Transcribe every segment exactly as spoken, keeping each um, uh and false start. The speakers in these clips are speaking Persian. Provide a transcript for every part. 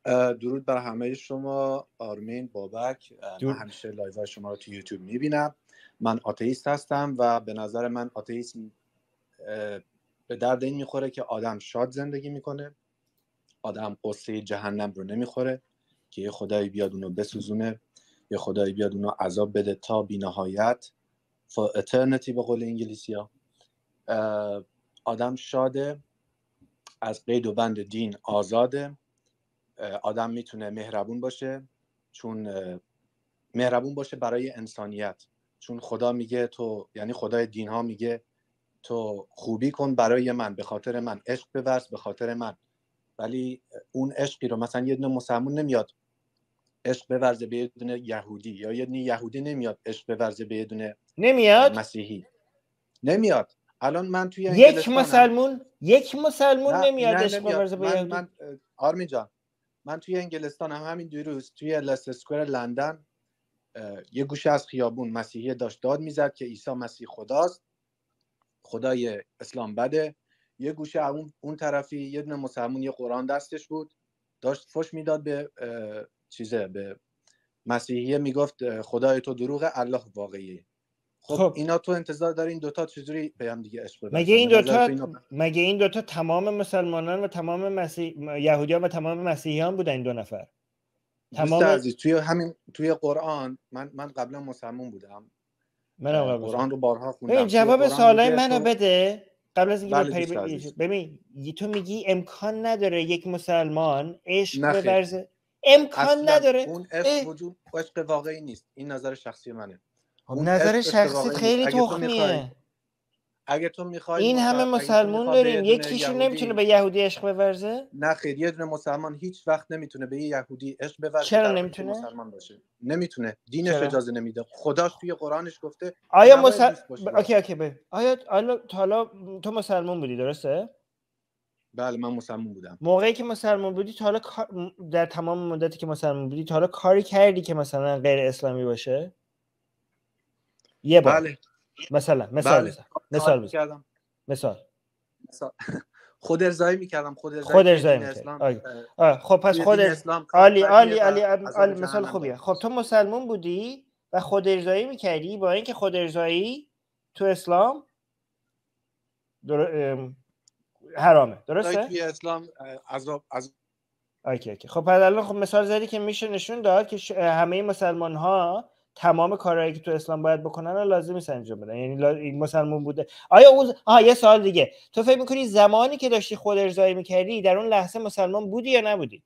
درود بر همه شما. آرمین بابک. دور... من همیشه لایوهای شما رو تو یوتیوب میبینم. من آتئیست هستم و به نظر من آتئیسم به درد این میخوره که آدم شاد زندگی میکنه، آدم قصه جهنم رو نمیخوره که یه خدایی بیاد اونو بسوزونه، یه خدایی بیاد اونو عذاب بده تا بی نهایت for eternity به قول انگلیسی ها. آدم شاده، از قید و بند دین آزاده، آدم میتونه مهربون باشه، چون مهربون باشه برای انسانیت، چون خدا میگه تو، یعنی خدای دین ها میگه تو خوبی کن برای من، به خاطر من عشق بورز، به خاطر من. ولی اون عشقی رو مثلا یه دونه مسلمون نمیاد عشق بورزه به یه دونه یهودی، یا یه دونه یهودی نمیاد عشق بورزه به یه دونه نمیاد مسیحی، نمیاد. الان من توی یک مسلمون یک مسلمون نه نمیاد نه عشق بورزه به یهودی. من من آرمین جان، من توی انگلستان هم همین دیروز توی لست اسکوئر لندن یه گوشه از خیابون مسیحی داشت داد میزد که عیسی مسیح خداست، خدای اسلام بده. یه گوشه اون اون طرفی یه دونه مسلمون یه قرآن دستش بود داشت فش میداد به چیزه، به مسیحیه، میگفت خدای تو دروغه، الله واقعیه. خب, خب اینا تو انتظار داری این دوتا چجوری به هم دیگه عشق بورزن؟ مگه این دوتا اینا... مگه این دوتا تمام مسلمانان و تمام مسیح یهودیان و تمام مسیحیان بودن این دو نفر؟ تمام عزیز توی همین توی قرآن، من من قبلا مسلمان بودم، منم قرآن رو بارها خوندم. ببین جواب سوالای منو بده قبل از اینکه بله پری... ببین تو میگی امکان نداره یک مسلمان عشق بورزه، امکان نداره. اون عشق وجود عشق واقعی نیست، این نظر شخصی منه. اون نظر شخصیت خیلی تخمیه. اگه تو میخوای این همه مسلمون داریم، یکیشون نمیتونه به یهودی عشق بورزه؟ نه خیر، یه دونه مسلمان هیچ وقت نمیتونه به یه یهودی عشق بورزه. چرا نمیتونه؟ مسلمان باشه نمیتونه، دینش اجازه نمیده، خداش توی قرآنش گفته. آیا مسل... ب... اوکی اوکی به آیا حالا حالا تو مسلمان بودی درسته؟ بله من مسلمان بودم. موقعی که مسلمان بودی تا حالا در تمام مدتی که مسلمان بودی تا حالا کاری کردی که مثلا غیر اسلامی باشه؟ یه بار. بله. مثلا مثال بله. بزن. مثال بزن. کردم. مثال. مثال. خود ارضایی میکردم. خود ارضایی خود ارضایی میکردم. آه خب پس خود عالی عالی عالی عالی مثال خوبیه. خب تو مسلمان بودی و خود ارضایی میکردی، با اینکه خود ارضایی تو اسلام در... ام... حرامه، درسته؟ توی اسلام عذاب از اوکی اوکی. خب بعد الان خب مثال زدی که میشه نشون داد که ش... همه مسلمان ها تمام کارهایی که تو اسلام باید بکنن رو لازم نیست انجام بدن، یعنی لا... مسلمان بوده. آیا اون آها یه سوال دیگه، تو فکر می‌کنی زمانی که داشتی خود ارضایی می‌کردی در اون لحظه مسلمان بودی یا نبودی؟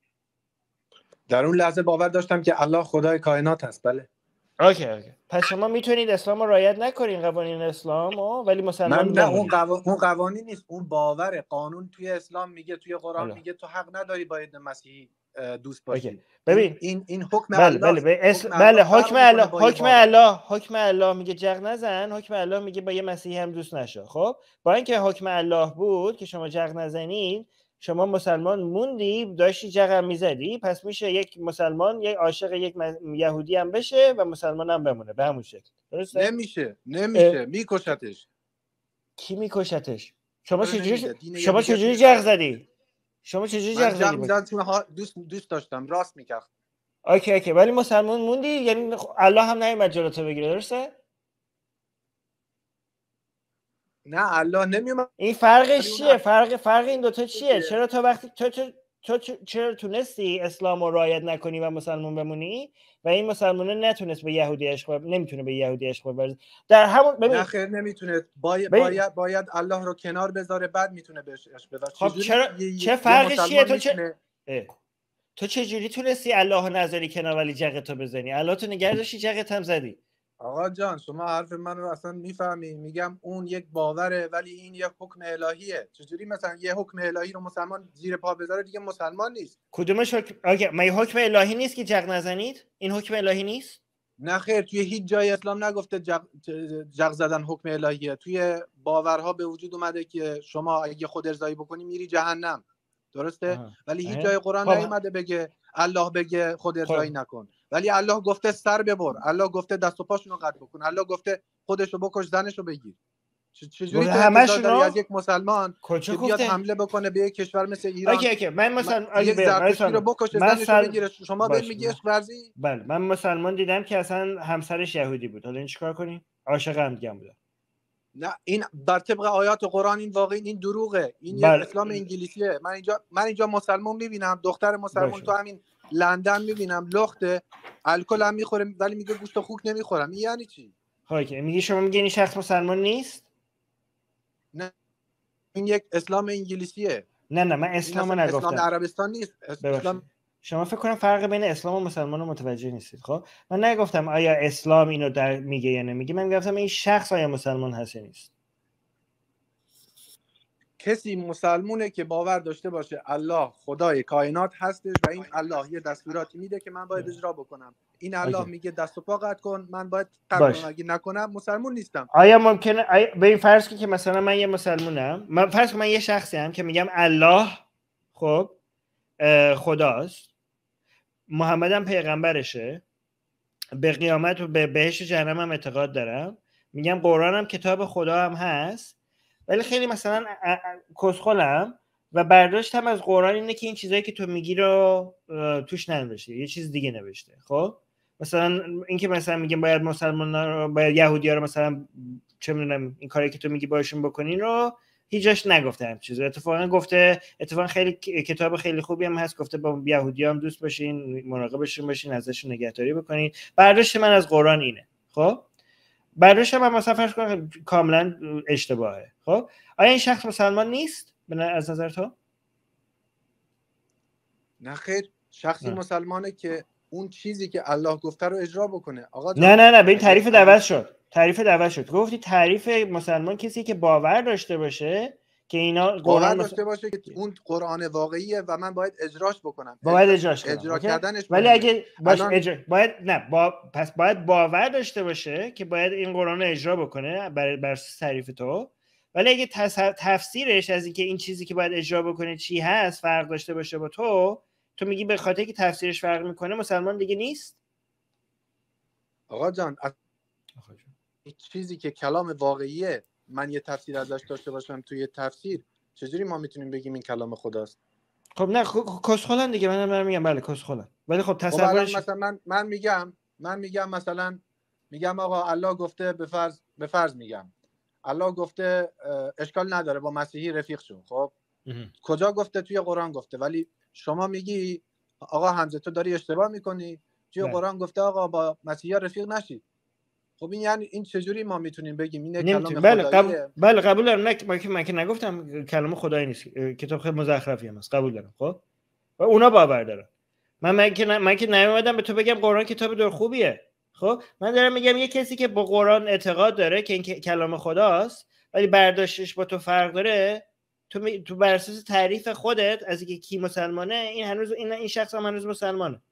در اون لحظه باور داشتم که الله خدای کائنات هست. بله. اوکی اوکی. پس شما میتونید اسلام رو رعایت نکنین، قوانین اسلام رو، ولی مسلمان من نه اون, قو... اون قوانین نیست، اون باور قانون توی اسلام میگه، توی قرآن حالا. میگه تو حق نداری با یه مسیحی دوست باشی. اوکی. ببین این این حکم بله الله بله بله اسم... بله حکم الله حکم الله حکم الله میگه جغ نزن، حکم الله میگه با یه مسیحی هم دوست نشو. خب با اینکه حکم الله بود که شما جغ نزنید، شما مسلمان موندی، داشتی جغ میزدی، پس میشه یک مسلمان یک عاشق یک یهودی هم بشه و مسلمان هم بمونه به همون شکل. درسته؟ نمیشه نمیشه میکشتش. کی میکشتش؟ شما چجوری شما چجوری جغ زدی؟ شما چجوری جغ زدی؟ من جغ چون دوست دوست داشتم، راست میگم. اوکی اوکی. ولی مسلمان موندی، یعنی الله هم نمیاد جلوتو بگیره، درسته؟ نه الله نمیومد. این فرقش چیه؟ فرق فرق این دوتا چیه؟ چرا تو وقتی تو تو, تو چرا تونستی اسلام رو رعایت نکنی و مسلمان بمونی و این مسلمانه نتونست به یهودی عشق نمیتونه به یهودی عشق بورزه؟ در همون ببین نه خیر نمیتونه، باید باید باید الله رو کنار بذاره بعد میتونه بهش عشق بورزه. خب چرا چه فرقش چیه؟ تو چه تو چه جوری تونستی الله رو نذاری کنار ولی جغتو بزنی؟ الله تو نگه داشتی جغت هم زدی. آقا جان شما حرف من رو اصلا میفهمی؟ میگم اون یک باوره ولی این یک حکم الهیه. چجوری مثلا یه حکم الهی رو مسلمان زیر پا بذاره دیگه مسلمان نیست؟ کدومش حکم اوکی مگه حکم الهی نیست که جغ نزنید؟ این حکم الهی نیست؟ نه خیر، توی هیچ جای اسلام نگفته جغ, جغ زدن حکم الهیه. توی باورها به وجود اومده که شما اگه خود ارضایی بکنی میری جهنم، درسته؟ آه. ولی هیچ جای قرآن خب. نیومده بگه الله بگه خود ارضایی خب. نکن. ولی الله گفته سر ببر، الله گفته دست و پاشونو قطع بکن، الله گفته خودشو بکش زنشو بگیر. چجوری تو انتظار داری از یک مسلمان که بیاد حمله بکنه به یک کشور مثل ایران؟ اوکی اوکی من مسلمان یک زرتشتی رو بکشه زنشو بگیره، شما به میگی عشق ورزی؟ بله من مسلمان دیدم که اصلا همسرش یهودی بود، حالا این چیکار کنیم؟ عاشق هم دیگه بودن. نه این بر طبق آیات قرآن این واقعی این دروغه، این بل... یک اسلام انگلیسیه. من اینجا من اینجا مسلمان میبینم، دختر مسلمان باشه. تو همین لندن میبینم لخته، الکل هم میخوره ولی میگه گوشت خوک نمیخورم. این یعنی چی؟ اوکی میگی شما میگی این شخص مسلمان نیست؟ نه این یک اسلام انگلیسیه. نه نه من اسلامو نگفتم. اسلام عربستان نیست. اسلام شما فکر کنم فرق بین اسلام و مسلمان رو متوجه نیستید. خب من نگفتم آیا اسلام اینو در میگه یا نمیگه، من گفتم این شخص آیا مسلمان هست یا نیست. کسی مسلمونه که باور داشته باشه الله خدای کائنات هستش و این الله یه دستوراتی میده که من باید اجرا بکنم. این الله آکی. میگه دست و پا قطع کن، من باید قطع کنم، اگه نکنم مسلمان نیستم. آیا ممکنه آیا... به این فرض که مثلا من یه مسلمونم، من فرض کنم من یه شخصی ام که میگم الله خب خداست، محمدم پیغمبرشه، به قیامت و به بهشت جهنم هم اعتقاد دارم، میگم قرآنم کتاب خدا هم هست، ولی خیلی مثلا کسخلم و برداشتم از قرآن اینه که این چیزایی که تو میگی رو توش ننوشته، یه چیز دیگه نوشته. خب مثلا اینکه مثلا میگم باید مسلمان‌ها رو باید یهودی‌ها رو مثلا چه میدونم این کاری که تو میگی باشون بکنین رو هیچ نگفته هم چیزی. اتفاقا گفته اتفاقا خیلی کتاب خیلی خوبی هم هست، گفته با یهودی‌ها هم دوست باشین، مراقبشون باشین، ازشون نگهداری بکنین. برداشت من از قرآن اینه. خب برداشت من مثلا فرض کنم کاملا اشتباهه. خب آیا این شخص مسلمان نیست از نظر تو؟ نه خیر، شخصی نه. مسلمانه که اون چیزی که الله گفته رو اجرا بکنه. آقا نه نه نه به این تعریف دعوت شد. تعریف دعوت شد. گفتی تعریف مسلمان کسی که باور داشته باشه که اینا باور داشته باشه که اون قرآن واقعیه و من باید اجراش بکنم. باید اجراش کنم. اجرا کردنش ولی اگه باشه الان... اجرا... باید نه با... پس باید باور داشته باشه که باید این قرآن رو اجرا بکنه بر بر تعریف تو. ولی اگه تص... تفسیرش از اینکه این چیزی که باید اجرا بکنه چی هست فرق داشته باشه با تو، تو میگی به خاطر که تفسیرش فرق میکنه مسلمان دیگه نیست؟ آقا جان این چیزی که کلام واقعیه من یه تفسیر ازش داشته باشم توی تفسیر، چجوری ما میتونیم بگیم این کلام خداست؟ خب نه کسخلن دیگه. منم من میگم بله کسخلن، ولی خب تصورش مثلا من من میگم من میگم مثلا میگم آقا الله گفته به فرض به فرض میگم الله گفته اشکال نداره با مسیحی رفیق شو. خب کجا گفته؟ توی قرآن گفته، ولی شما میگی آقا حمزه تو داری اشتباه میکنی، توی قرآن گفته آقا با مسیحی رفیق نشید. خب این یعنی این چجوری ما میتونیم بگیم این کلام بله خداییه؟ قبول بله قبول دارم. نه من که من که نگفتم کلام خدایی نیست، کتاب خیلی مزخرفی هم هست، قبول دارم. خب و اونا باور دارن. من من که من که نیومدم به تو بگم قرآن کتاب دور خوبیه. خب من دارم میگم یه کسی که با قرآن اعتقاد داره که این کلام خداست ولی برداشتش با تو فرق داره، تو می... تو بر اساس تعریف خودت از اینکه کی مسلمانه این هنوز این این شخص هم هنوز مسلمانه.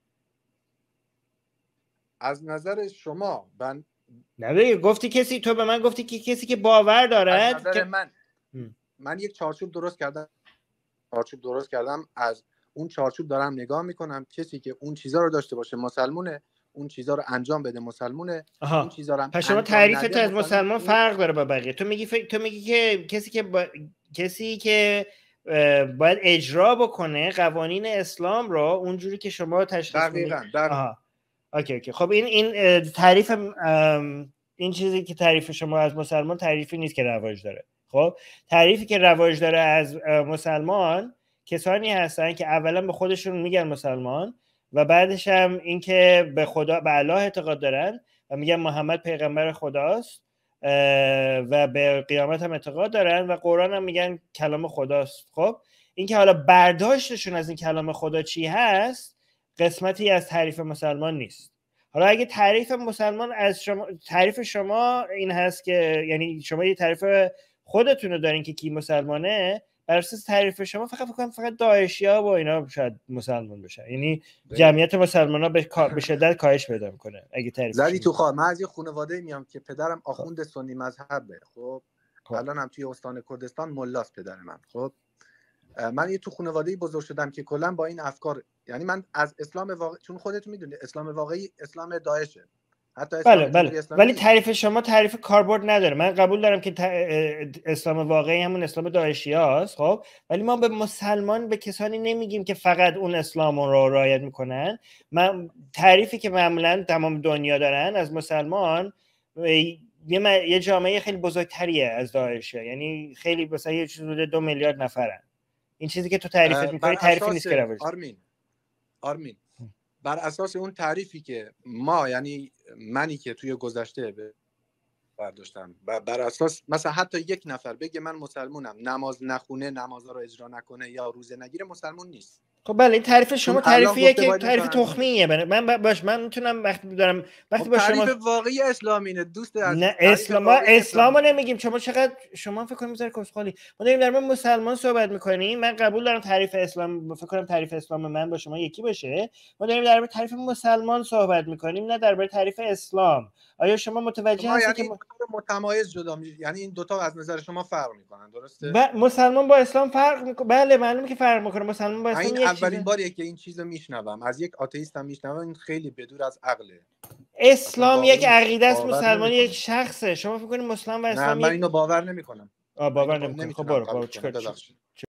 از نظر شما من نه گفتی کسی، تو به من گفتی که کسی که باور دارد. از نظر که... من م. من یک چارچوب درست کردم چارچوب درست کردم از اون چارچوب دارم نگاه میکنم، کسی که اون چیزا رو داشته باشه مسلمونه، اون چیزا رو انجام بده مسلمونه. آها. اون چیزا رو پس شما تعریفت از مسلمان فرق داره با بقیه. تو میگی ف... تو میگی که کسی که با... کسی که باید اجرا بکنه قوانین اسلام رو اونجوری که شما تشخیص میدید. دقیقاً دقیقاً اوکی اوکی خب این این تعریف این چیزی که تعریف شما از مسلمان تعریفی نیست که رواج داره. خب تعریفی که رواج داره از مسلمان کسانی هستن که اولا به خودشون میگن مسلمان و بعدش هم اینکه به خدا به الله اعتقاد دارن و میگن محمد پیغمبر خداست و به قیامت هم اعتقاد دارن و قرآن هم میگن کلام خداست. خب اینکه حالا برداشتشون از این کلام خدا چی هست قسمتی از تعریف مسلمان نیست. حالا اگه تعریف مسلمان از شما تعریف شما این هست که یعنی شما یه تعریف خودتون رو دارین که کی مسلمانه، بر اساس تعریف شما فقط فقط فقط داعشی‌ها و اینا شاید مسلمان بشن، یعنی جمعیت مسلمان‌ها به به شدت کاهش پیدا می‌کنه اگه تعریف زدی تو خواهر. من از یه خانواده میام که پدرم آخوند سنی مذهبه. خب الان هم توی استان کردستان ملاست پدر من. خب من یه تو خانواده‌ای بزرگ شدم که کلا با این افکار، یعنی من از اسلام واقعی، چون خودت میدونی اسلام واقعی اسلام داعشه، حتی بله بله، ولی تعریف شما تعریف کاربرد نداره. من قبول دارم که اسلام واقعی همون اسلام داعشی هاست، خب، ولی ما به مسلمان، به کسانی نمیگیم که فقط اون اسلام رو رعایت میکنن. من تعریفی که معمولا تمام دنیا دارن از مسلمان یه, م... یه جامعه خیلی بزرگتریه از داعشه، یعنی خیلی مثلا یه چیز حدود دو میلیارد نفرن. این چیزی که تو تعریفت میکنی تعریفی نیست که روش. آرمین آرمین بر اساس اون تعریفی که ما، یعنی منی که توی گذشته برداشتم، بر اساس مثلا حتی یک نفر بگه من مسلمونم، نماز نخونه، نمازها رو اجرا نکنه یا روزه نگیره، مسلمون نیست. خب بله، این تعریف شما تعریفیه که تعریف تخمیه. من باش من میتونم وقتی دارم وقتی با شما تعریف واقعی اسلامینه دوست عزیز. نه اسلام ما اسلامو نمیگیم. شما چقدر شما فکر کنید میذاره کسخالی. ما داریم در مورد مسلمان صحبت میکنیم. من قبول دارم تعریف اسلام، فکر کنم تعریف اسلام من با شما یکی باشه. ما داریم در مورد تعریف مسلمان صحبت میکنیم، نه در مورد تعریف اسلام. آیا شما متوجه هستید که ما... متمایز جدا می... یعنی این دوتا از نظر شما فرق میکنن، درسته؟ ب... مسلمان با اسلام فرق میکنه. بله معلومه که فرق میکنه. مسلمان با اسلام این یک اولین چیزه. باریه که این چیزو میشنوم از یک آتئیست هم میشنوم. این خیلی بدور از عقله. اسلام یک عقیده است، مسلمان یک شخصه. شما فکر کنید مسلمان و اسلام نه، من اینو باور نمیکنم. آ باور نمیکنم. خب برو برو چیکار